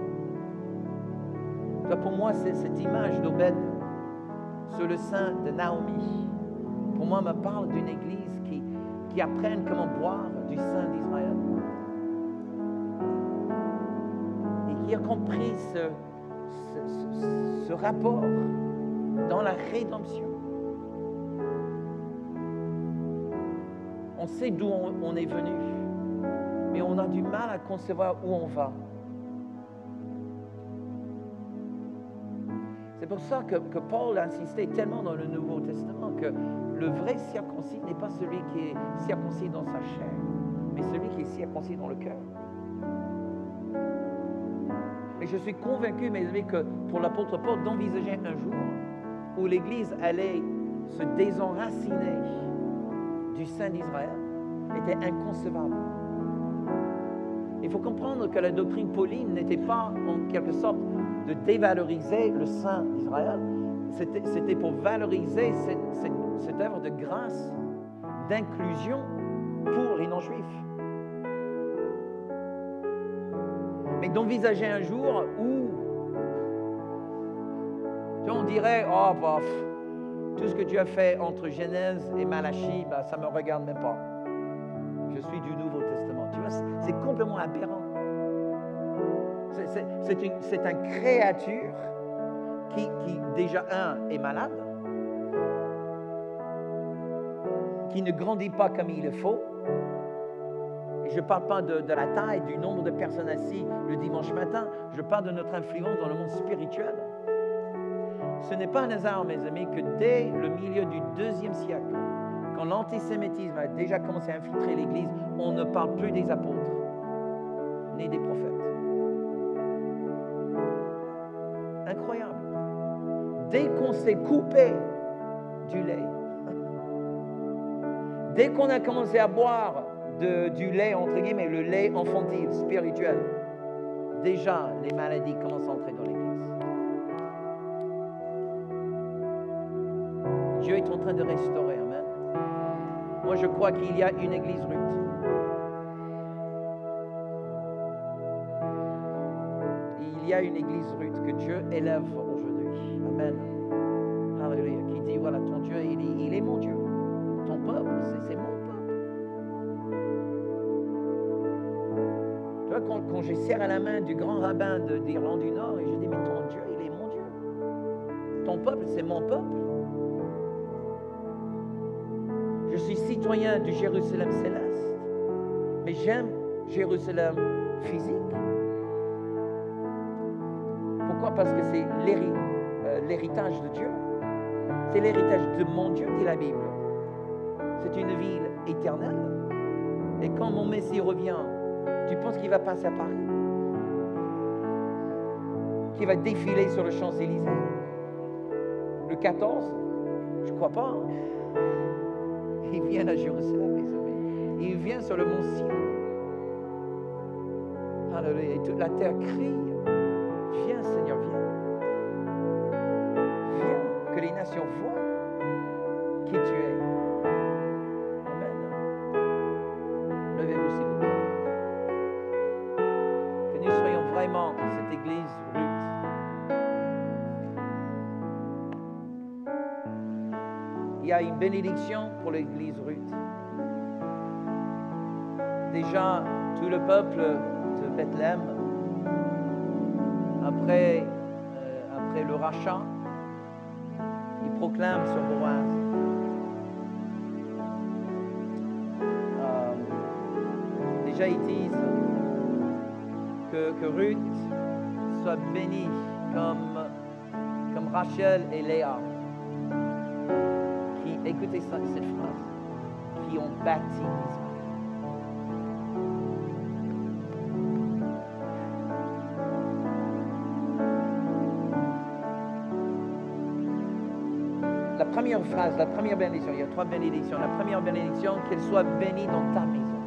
Pour moi, c'est cette image d'Obed sur le sein de Naomi. Pour moi, me parle d'une église qui apprenne comment boire du sein d'Israël. Et qui a compris ce rapport dans la rédemption. On sait d'où on est venu, mais on a du mal à concevoir où on va. C'est pour ça que Paul a insisté tellement dans le Nouveau Testament que le vrai circoncis n'est pas celui qui est circoncis dans sa chair, mais celui qui est circoncis dans le cœur. Et je suis convaincu, mes amis, que pour l'apôtre Paul, d'envisager un jour où l'Église allait se désenraciner du sein d'Israël était inconcevable. Il faut comprendre que la doctrine pauline n'était pas en quelque sorte de dévaloriser le sein d'Israël, c'était pour valoriser cette œuvre de grâce, d'inclusion pour les non-juifs. Mais d'envisager un jour où on dirait, oh, bah, tout ce que tu as fait entre Genèse et Malachie, bah, ça ne me regarde même pas. Je suis du Nouveau Testament. Tu vois, c'est complètement aberrant. C'est une créature qui déjà, est malade, qui ne grandit pas comme il le faut, Et je ne parle pas de la taille, du nombre de personnes assises le dimanche matin. Je parle de notre influence dans le monde spirituel. Ce n'est pas un hasard, mes amis, que dès le milieu du IIe siècle, quand l'antisémitisme a déjà commencé à infiltrer l'Église, on ne parle plus des apôtres, ni des prophètes. Incroyable. Dès qu'on s'est coupé du lait, dès qu'on a commencé à boire du lait, entre guillemets, le lait infantile, spirituel, déjà les maladies commencent à entrer dans l'Église. Dieu est en train de restaurer, amen. Moi, je crois qu'il y a une église Ruth. Il y a une église Ruth que Dieu élève aujourd'hui. Amen. Alléluia. Qui dit, voilà, ton Dieu, il est mon Dieu. Ton peuple, c'est mon peuple. Tu vois, quand j'ai serré la main du grand rabbin d'Irlande du Nord, et je dis, mais ton Dieu, il est mon Dieu. Ton peuple, c'est mon peuple. Je suis citoyen du Jérusalem céleste, mais j'aime Jérusalem physique. Pourquoi? Parce que c'est l'héritage de Dieu. C'est l'héritage de mon Dieu, dit la Bible. C'est une ville éternelle. Et quand mon Messie revient, tu penses qu'il va passer à Paris? Qu'il va défiler sur le Champs-Élysées? Le 14? Je ne crois pas. Il vient à Jérusalem, mes amis. Il vient sur le mont Sion. Alléluia. Et toute la terre crie. Viens, Seigneur, viens. Viens, que les nations voient qui tu es. Amen. Levez-vous, s'il vous plaît. Que nous soyons vraiment cette église Ruth. Il y a une bénédiction pour l'église Ruth. Déjà, tout le peuple de Bethléem, après le rachat, il proclame sur Boaz. Déjà, ils disent que Ruth soit bénie comme Rachel et Léa. Écoutez cette phrase, qui ont bâti Israël. La première phrase, la première bénédiction, il y a 3 bénédictions. La première bénédiction, qu'elle soit bénie dans ta maison.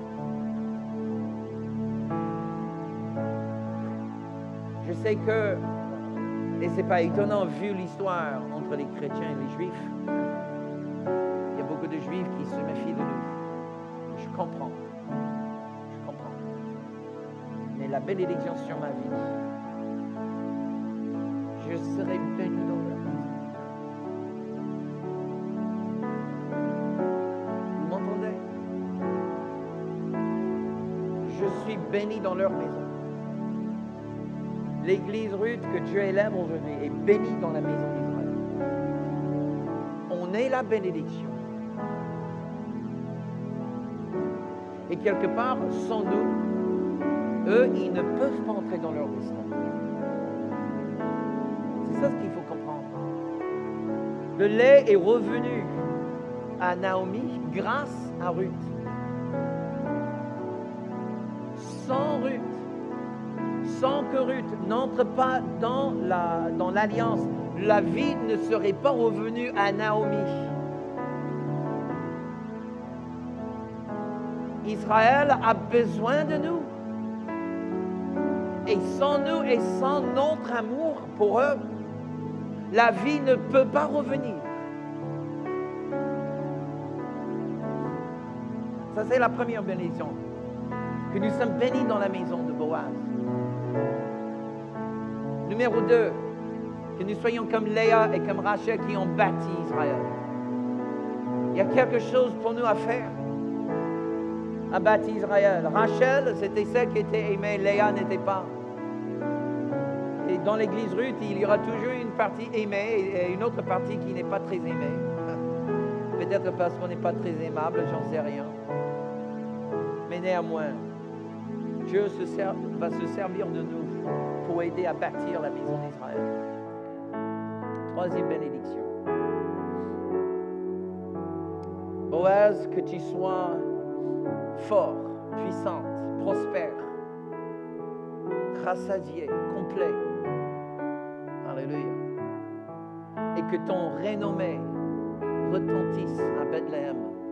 Je sais que, et c'est pas étonnant vu l'histoire entre les chrétiens et les juifs, de juifs qui se méfient de nous. Je comprends. Mais la bénédiction sur ma vie, je serai béni dans leur maison. Vous m'entendez? Je suis béni dans leur maison. L'église Ruth que Dieu élève aujourd'hui est bénie dans la maison d'Israël. On est la bénédiction. Et quelque part, sans nous, eux, ils ne peuvent pas entrer dans leur destin. C'est ça ce qu'il faut comprendre. Le lait est revenu à Naomi grâce à Ruth. Sans que Ruth n'entre pas dans l'alliance, la vie ne serait pas revenue à Naomi. Israël a besoin de nous. Et sans nous et sans notre amour pour eux, la vie ne peut pas revenir. Ça, c'est la première bénédiction. Que nous sommes bénis dans la maison de Boaz. Numéro 2, que nous soyons comme Léa et comme Rachel qui ont bâti Israël. Il y a quelque chose pour nous à faire. A bâti Israël. Rachel, c'était celle qui était aimée, Léa n'était pas. Et dans l'église Ruth, il y aura toujours une partie aimée et une autre partie qui n'est pas très aimée. Peut-être parce qu'on n'est pas très aimable, j'en sais rien. Mais néanmoins, Dieu va se servir de nous pour aider à bâtir la maison d'Israël. Troisième bénédiction. Boaz, que tu sois fort, puissante, prospère, rassasié, complet. Alléluia. Et que ton renommée retentisse à Bethléem.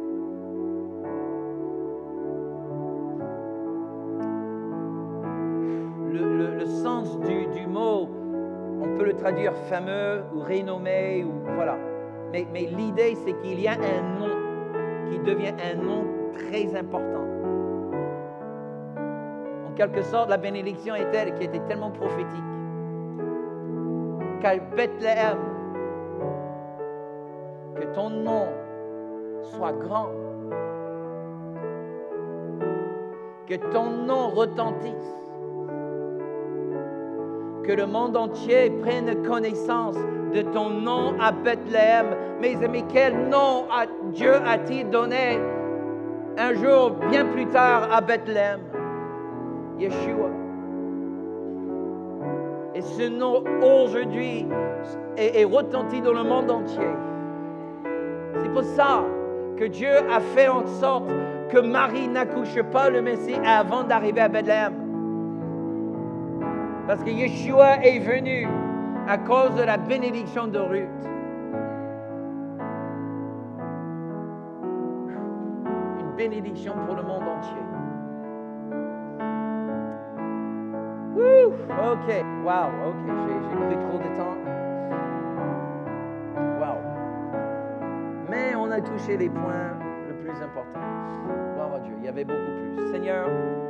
Le sens du mot, on peut le traduire fameux ou renommé, ou voilà. Mais l'idée, c'est qu'il y a un nom qui devient un nom très important. En quelque sorte, la bénédiction qui était tellement prophétique qu'à Bethléem, que ton nom soit grand, que ton nom retentisse, que le monde entier prenne connaissance de ton nom à Bethléem. Mes amis, quel nom Dieu a-t-il donné un jour bien plus tard à Bethléem? Yeshua. Et ce nom aujourd'hui est retenti dans le monde entier. C'est pour ça que Dieu a fait en sorte que Marie n'accouche pas le Messie avant d'arriver à Bethléem. Parce que Yeshua est venu à cause de la bénédiction de Ruth. Une bénédiction pour le monde entier. Wouh! OK. Wow, OK. J'ai pris trop de temps. Wow. Mais on a touché les points les plus importants. Gloire à Dieu. Il y avait beaucoup plus. Seigneur,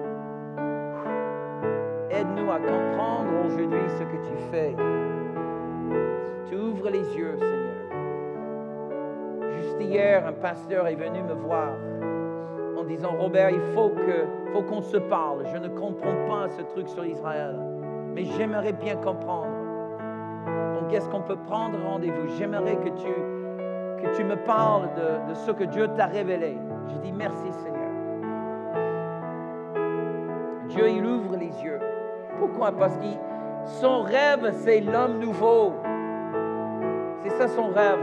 aide-nous à comprendre aujourd'hui ce que tu fais. Tu ouvres les yeux, Seigneur. Juste hier, un pasteur est venu me voir en disant, Robert, il faut qu'on se parle. Je ne comprends pas ce truc sur Israël, mais j'aimerais bien comprendre. Donc, est-ce qu'on peut prendre rendez-vous? J'aimerais que tu me parles de ce que Dieu t'a révélé. Je dis merci, Seigneur. Dieu, il ouvre les yeux. Pourquoi? Parce que son rêve, c'est l'homme nouveau. C'est ça son rêve.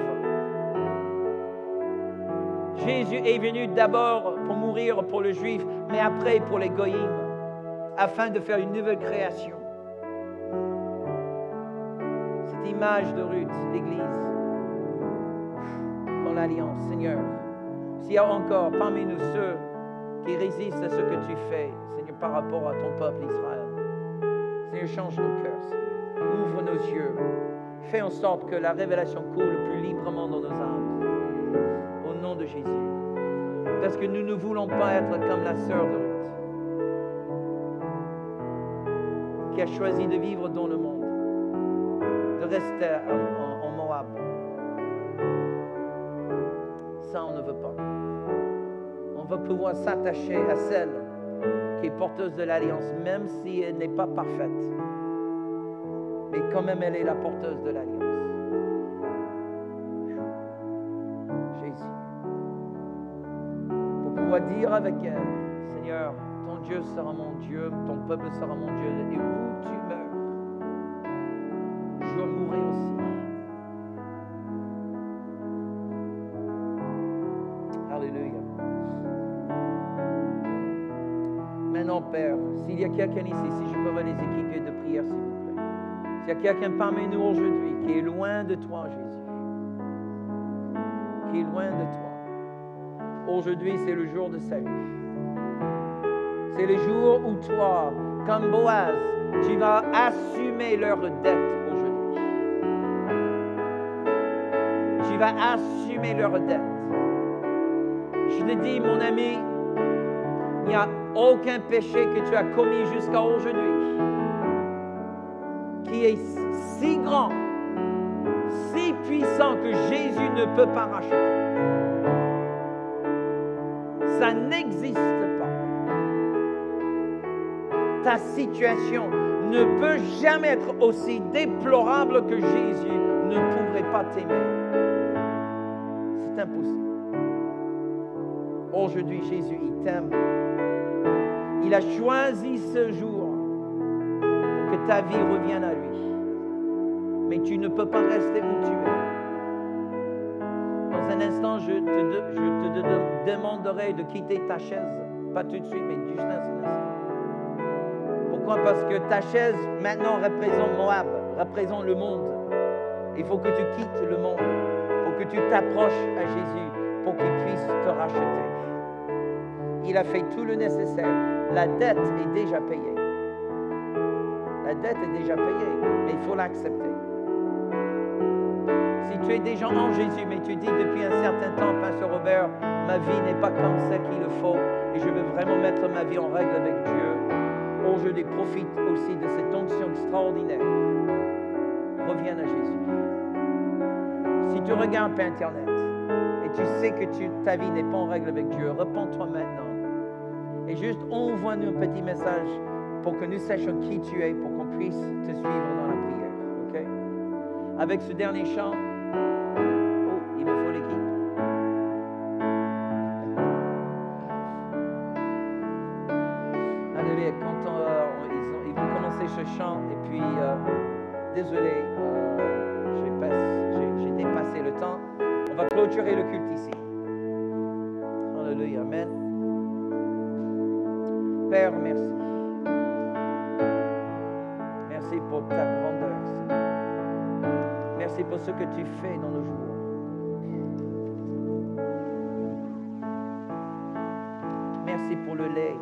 Jésus est venu d'abord pour mourir pour le juif, mais après pour les goïms, afin de faire une nouvelle création. Cette image de Ruth, l'Église, dans l'Alliance, Seigneur, s'il y a encore parmi nous ceux qui résistent à ce que tu fais, Seigneur, par rapport à ton peuple Israël, Seigneur, change nos cœurs, Seigneur. Ouvre nos yeux. Fais en sorte que la révélation coule plus librement dans nos âmes. Au nom de Jésus. Parce que nous ne voulons pas être comme la sœur de Ruth, qui a choisi de vivre dans le monde, de rester en Moab. Ça, on ne veut pas. On veut pouvoir s'attacher à celle qui est porteuse de l'Alliance, même si elle n'est pas parfaite. Mais quand même, elle est la porteuse de l'Alliance. Jésus. Pour pouvoir dire avec elle, Seigneur, ton Dieu sera mon Dieu, ton peuple sera mon Dieu, et où tu meurs, je vais mourir aussi. Alléluia. Maintenant, Père, s'il y a quelqu'un ici, si je peux les équiper de prière, s'il vous plaît. S'il y a quelqu'un parmi nous aujourd'hui qui est loin de toi, Jésus, qui est loin de toi, aujourd'hui, c'est le jour de salut. C'est le jour où toi, comme Boaz, tu vas assumer leur dette aujourd'hui. Tu vas assumer leur dette. Je te dis, mon ami, il n'y a aucun péché que tu as commis jusqu'à aujourd'hui qui est si grand, si puissant que Jésus ne peut pas racheter. Ça n'existe pas. Ta situation ne peut jamais être aussi déplorable que Jésus ne pourrait pas t'aimer. C'est impossible. Aujourd'hui, Jésus, il t'aime. Il a choisi ce jour pour que ta vie revienne à lui. Mais tu ne peux pas rester où tu es. Dans un instant, je te demanderai de quitter ta chaise. Pas tout de suite, mais juste un instant. Pourquoi? Parce que ta chaise, maintenant, représente Moab, représente le monde. Il faut que tu quittes le monde. Il faut que tu t'approches à Jésus pour qu'il puisse te racheter. Il a fait tout le nécessaire. La dette est déjà payée. La dette est déjà payée, mais il faut l'accepter. Si tu es déjà en Jésus, mais tu dis depuis un certain temps, Pasteur Robert, ma vie n'est pas comme ça qu'il le faut et je veux vraiment mettre ma vie en règle avec Dieu. Aujourd'hui, profite aussi de cette onction extraordinaire. Reviens à Jésus. Si tu regardes par Internet et tu sais que ta vie n'est pas en règle avec Dieu, repens-toi maintenant. Et juste envoie-nous un petit message pour que nous sachions qui tu es, pour qu'on puisse te suivre dans la prière. Okay? Avec ce dernier chant, il me faut l'équipe. Alléluia, quand ils vont commencer ce chant, et puis, désolé, j'ai dépassé le temps. On va clôturer le culte ici. Alléluia, amen. Père, merci. Merci pour ta grandeur, Seigneur. Merci pour ce que tu fais dans nos jours. Merci pour le lait.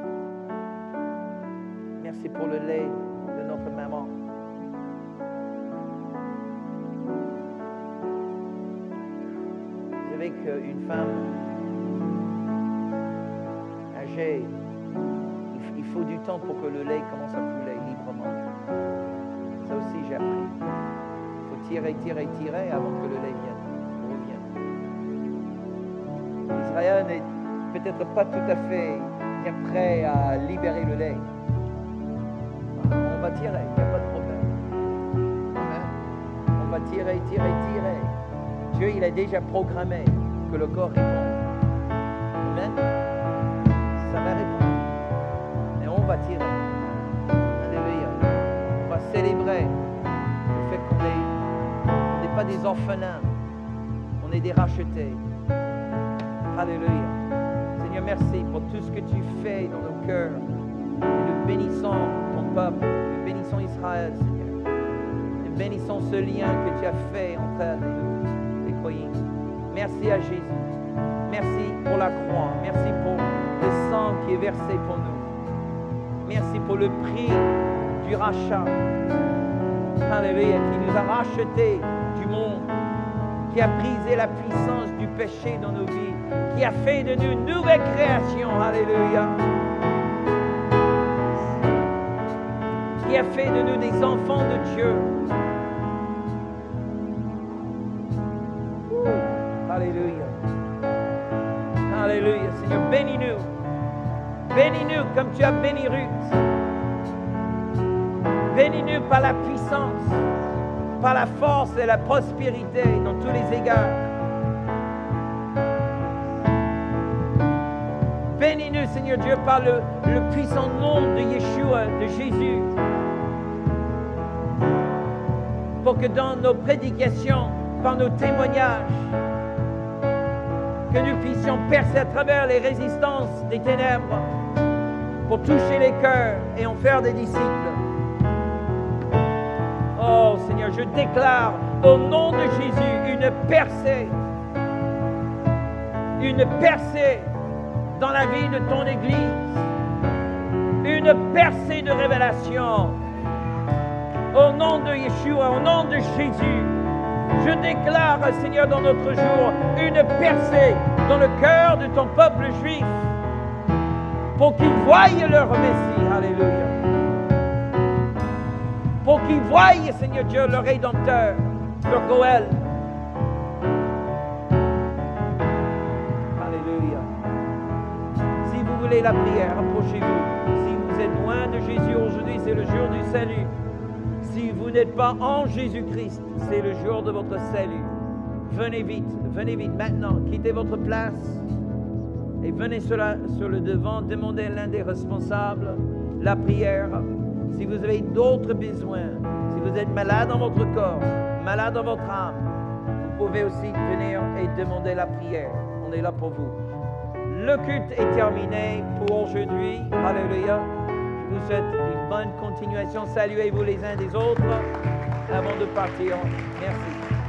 Merci pour le lait de notre maman. Vous savez qu'une femme âgée, il faut du temps pour que le lait commence à couler librement. Ça aussi, j'ai appris. Il faut tirer avant que le lait revienne. Israël n'est peut-être pas tout à fait bien prêt à libérer le lait. On va tirer, il n'y a pas de problème. Amen. On va tirer. Dieu, il a déjà programmé que le corps réponde. Amen. Ça va répondre. Et on va tirer. Alléluia. On va célébrer le fait qu'on n'est pas des orphelins. On est des rachetés. Alléluia. Seigneur, merci pour tout ce que tu fais dans nos cœurs. Nous bénissons ton peuple. Nous bénissons Israël, Seigneur. Nous bénissons ce lien que tu as fait entre elles et nous, les croyants. Merci à Jésus. Merci pour la croix. Merci pour le sang qui est versé pour nous. Merci pour le prix du rachat. Alléluia, qui nous a rachetés du monde, qui a brisé la puissance du péché dans nos vies, qui a fait de nous une nouvelle création. Alléluia. Qui a fait de nous des enfants de Dieu. Alléluia. Alléluia. Seigneur, bénis-nous. Bénis-nous comme tu as béni Ruth. Bénis-nous par la puissance, par la force et la prospérité dans tous les égards. Bénis-nous, Seigneur Dieu, par le puissant nom de Yeshua, de Jésus. Pour que dans nos prédications, par nos témoignages, que nous puissions percer à travers les résistances des ténèbres pour toucher les cœurs et en faire des disciples. Oh Seigneur, je déclare au nom de Jésus une percée dans la vie de ton Église, une percée de révélation. Au nom de Yeshua, au nom de Jésus, je déclare, Seigneur, dans notre jour, une percée dans le cœur de ton peuple juif pour qu'ils voient leur Messie. Alléluia. Pour qu'ils voient, Seigneur Dieu, leur Rédempteur, leur Goël. Alléluia. Si vous voulez la prière, approchez-vous. Si vous êtes loin de Jésus aujourd'hui, c'est le jour du salut. Si vous n'êtes pas en Jésus-Christ, c'est le jour de votre salut. Venez vite maintenant, quittez votre place. Et venez sur le devant, demandez à l'un des responsables la prière. Si vous avez d'autres besoins, si vous êtes malade dans votre corps, malade dans votre âme, vous pouvez aussi venir et demander la prière. On est là pour vous. Le culte est terminé pour aujourd'hui. Alléluia. Je vous souhaite une bonne continuation. Saluez-vous les uns des autres avant de partir. Merci.